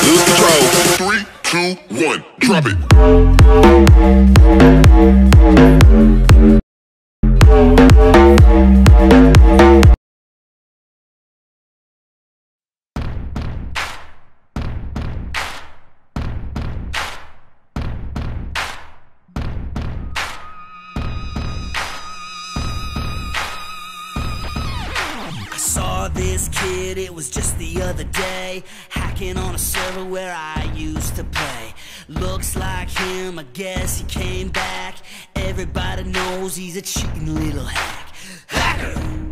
Lose control. 3, 2, 1, drop it. I saw this kid, it was just the other day, hacking on a server where I used to play. Looks like him, I guess he came back. Everybody knows he's a cheeky little hack. Hacker!